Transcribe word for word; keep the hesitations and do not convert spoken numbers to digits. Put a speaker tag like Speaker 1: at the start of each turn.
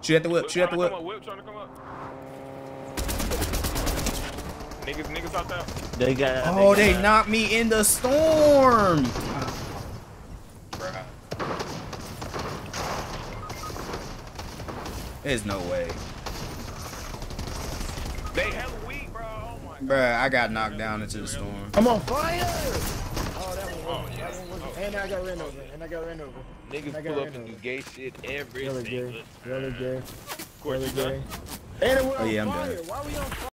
Speaker 1: Shoot at the whip. Shoot at the whip.
Speaker 2: whip trying to come up. Niggas, niggas out there.
Speaker 3: They got.
Speaker 1: Oh,
Speaker 3: they,
Speaker 1: they
Speaker 3: got,
Speaker 1: knocked me in the storm. Bruh. There's no way.
Speaker 2: They hella weak, bro. Oh my God.
Speaker 1: Bruh, I got knocked down into the storm.
Speaker 4: I'm on fire! Oh, that one wasn't. That one wasn't. And I got ran over. And I got ran over.
Speaker 2: Niggas pull up and do gay shit every
Speaker 4: Yellow
Speaker 2: single
Speaker 4: gay. Yellow gay.
Speaker 2: Of course
Speaker 4: Yellow
Speaker 2: you done.
Speaker 4: gay. And it went
Speaker 1: Oh,
Speaker 4: on
Speaker 1: yeah, I'm
Speaker 4: fire.
Speaker 1: done.
Speaker 4: Why we on fire?